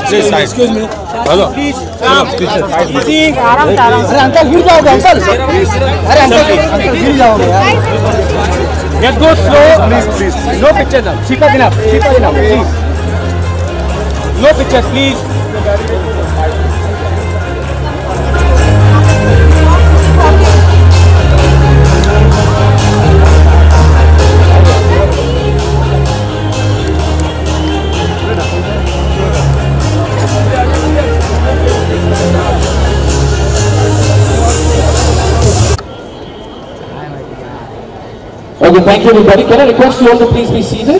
Excuse me. Hello. Please. आराम से आराम से। अरे अंकल गिर जाओगे अंकल। अरे अंकल गिर जाओगे यार। Just go slow. Please. No pictures now. Keep up enough. Please. No pictures, please. Okay, thank you everybody. Can I request you all to please be seated?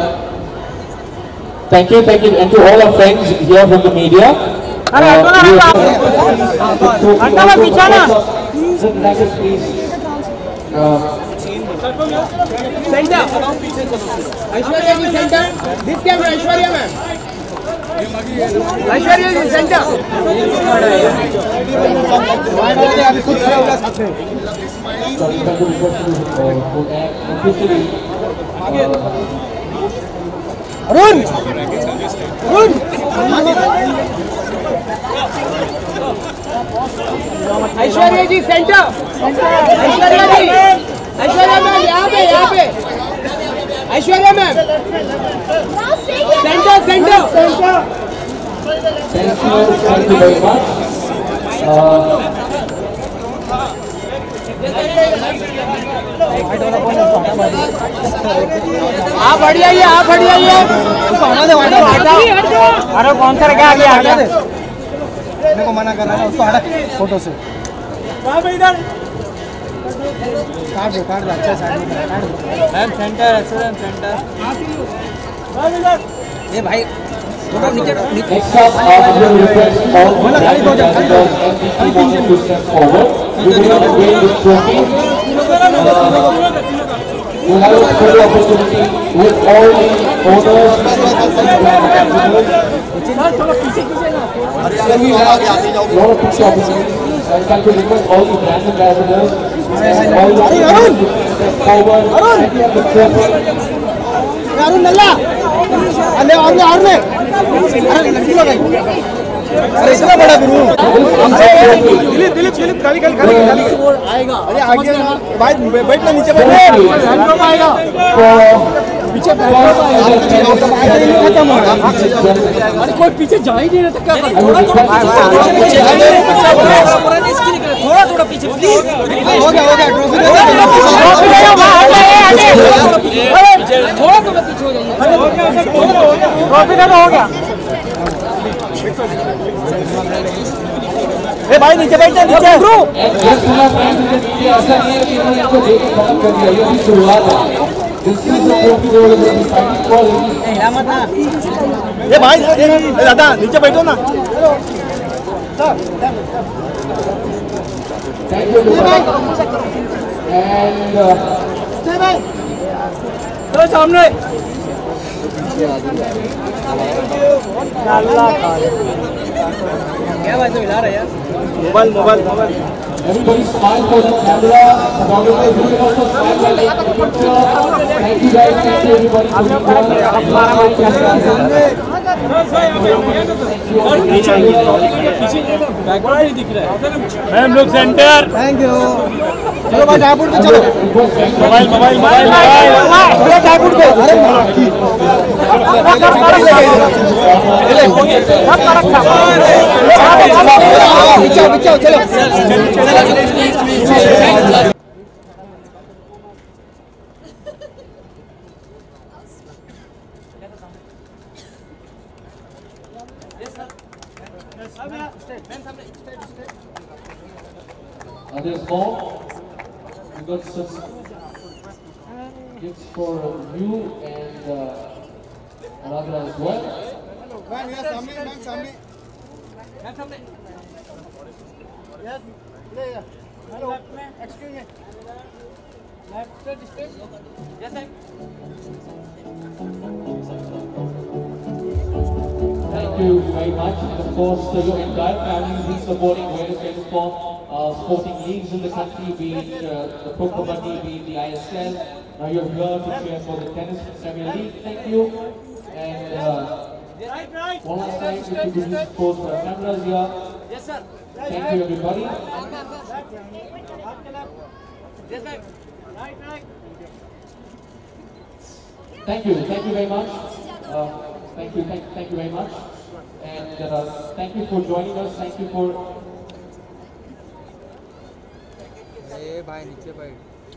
Thank you, and to all our friends here from the media. Center. Aishwarya ji center. This camera Aishwarya ma'am. Aishwarya ji center. Arun! Aishwarya ji center. Aishwarya ma'am यहाँ पे Aishwarya ma'am. Center. Thank you very much. आप हट जाइए उसको हटा दो अरे कौन सा रखा आगे मेरे को मना कर रहा है उसको हटा फोटो से इधर काट दो अच्छा साइड में काट दो मैम सेंटर ये भाई थोड़ा नीचे Next up, I will request all brand ambassadors and people to step forward. We will not win this trophy. We have a special opportunity with all the owners and brand ambassadors. We have a lot of picture opportunities. I'd like to request all the brand ambassadors and all the owners to step forward and have the trophy. Arun नल्ला अरे इतना बड़ा गुरु दिलीप खाली आएगा अरे आगे भाई बैठना नीचे आएगा पीछे खत्म होगा अरे कोई पीछे जा ही नहीं रहता क्या थोड़ा पीछे प्लीज हो गया ट्रॉफी थोड़ा पीछे हो जाइए ट्रॉफी का हो गया ए भाई नीचे बैठना नीचे ये भाई दादा नीचे बैठो ना तो सामने क्या भाई तो हिला रहा है यार mobile Everybody smile for the camera. Photographers, you can also smile while taking a picture. Thank you guys. Thank you everybody for ma'am लोग सेंटर थैंक यू चलो भाई जयपुर पे चलो मोबाइल जयपुर पे अरे चलो There's more. We got some gifts for you and another as well. Ma'am, yes, Sammy. Yes, yeah. Hello. Excuse me. Left straight. Yes, sir. Thank you very much, and of course your entire family is supporting various kinds of sporting leagues in the country, be it the Pro Kabaddi, be it the ISL. Now you're here to cheer for the Tennis Premier League. Thank you, and One last time, if you could just pose for cameras here. Yes, sir. Thank you, everybody. Yes, sir. Right. Thank you very much. Thank you very much. And thank you for joining us. Thank you for. भाई नीचे बैठ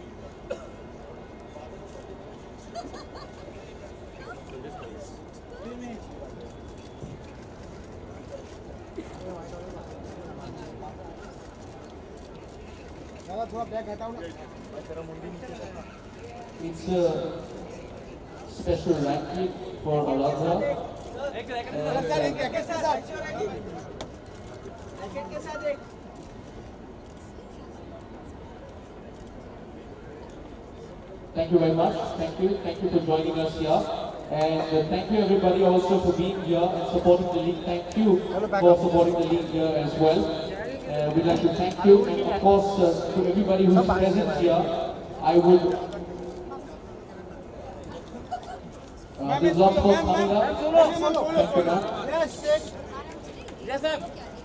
It's a special ranking for Aladra. Thank you very much. Thank you for joining us here. And thank you everybody also for being here and supporting the league. Thank you for supporting the league here as well. We'd like to thank you, and of course to everybody who's present here. I would. There's lots more coming up. Thank you, man. Yes, sir.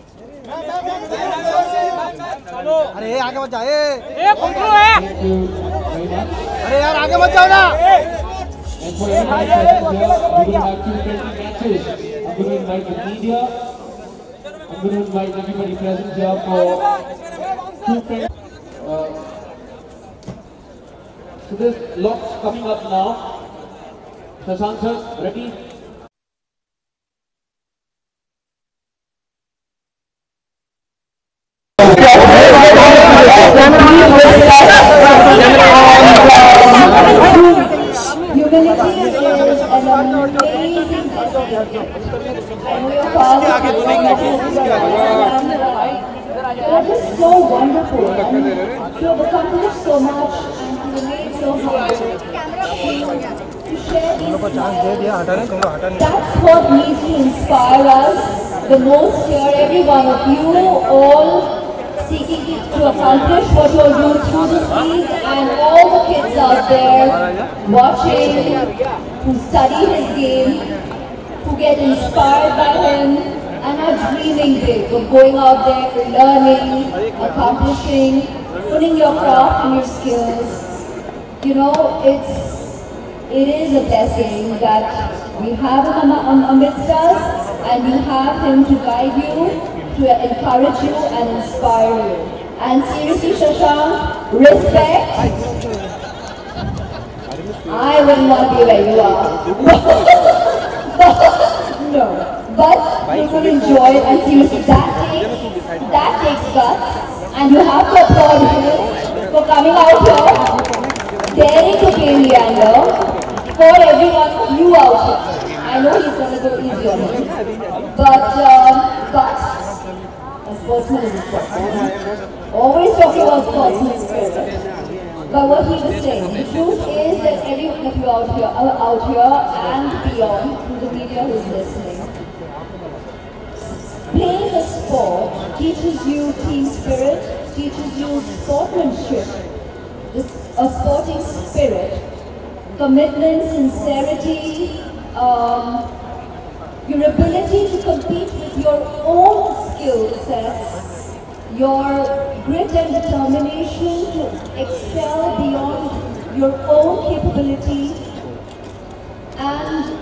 अरे आगे मत जाए Thank you very much. अरे यार आगे मत जाओ ना And for everybody present here, we're going to have 220 matches. I'm going to invite the media. I'm going to invite everybody present here for 220. So there's lots coming up now. Shashank sir, ready? That is so wonderful. You have accomplished so much and you remain so humble. To share these smiles, that's what needs to inspire us the most here. Every one of you, all seeking to accomplish what you are doing through this league, and all the kids out there watching, who study his game, who get inspired by him, and are dreaming big of going out there, learning, accomplishing, putting your craft and your skills. You know, it is a blessing that we have him amidst us, and you have him to guide you, to encourage you and inspire you. And seriously, Shashank, respect. I wouldn't want to be where you are. No. But you will enjoy it, and seriously, that takes guts, and you have to applaud him for coming out here, daring to play Leander, for everyone of you out here. I know he's going to go easy on him, but a sportsman is a sportsman. Always talking about sportsman spirit. But what he was saying, the truth is that every one of you out here and beyond, through the media who's listening, playing a sport teaches you team spirit, teaches you sportsmanship, a sporting spirit, commitment, sincerity, your ability to compete with your own skill sets, your grit and determination to excel beyond your own capability, and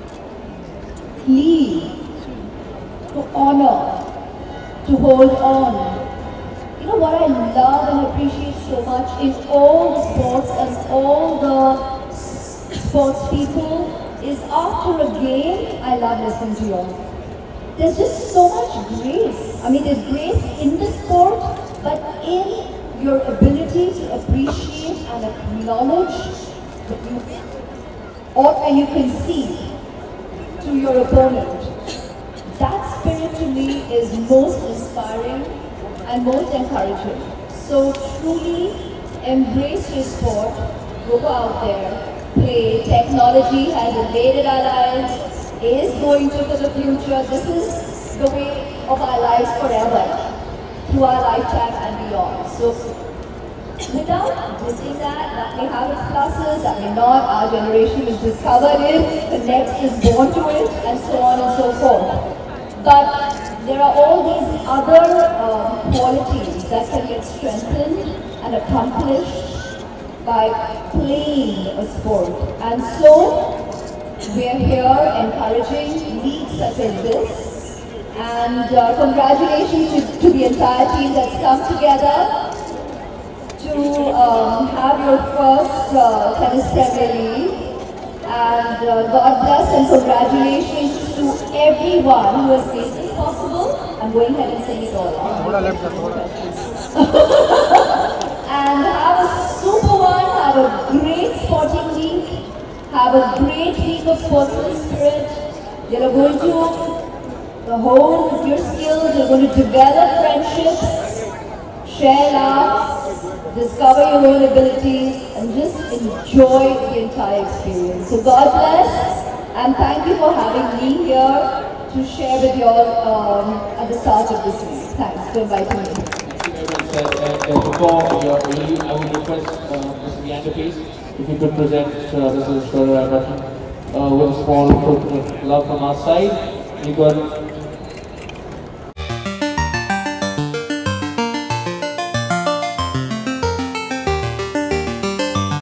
lead, to honor, to hold on. You know what I love and appreciate so much in all the sports and all the sports people is after a game, I love listening to you all. There's just so much grace. I mean, there's grace in the sport, but in your ability to appreciate and acknowledge and you concede to your opponent. That spirit to me is most inspiring and most encouraging. So truly embrace your sport, go out there, play. Technology has invaded our lives, is going to for the future. This is the way of our lives forever, through our lifetime and beyond. So Without dissing that may have its pluses, that may not. Our generation has discovered it, the next is born to it, and so on and so forth. But there are all these other qualities that can get strengthened and accomplished by playing a sport. And so, we are here encouraging leagues such as this. And congratulations to the entire team that's come together to have your first tennis Premier League. And God bless and congratulations to everyone who has made this possible. I'm going ahead and saying it all out. And have a super one, have a great sporting week, have a great week of sportsman spirit. You're going to hone your skills, you're going to develop friendships, share laughs, discover your own abilities, and just enjoy the entire experience. So God bless, and thank you for having me here to share with you all at the start of this week. Thanks for inviting me. Thank you very much, sir. And before your leave, I would request Mr. Leander, please, if you could present Mr. Shwara Bhattan with a small token of love from our side. You got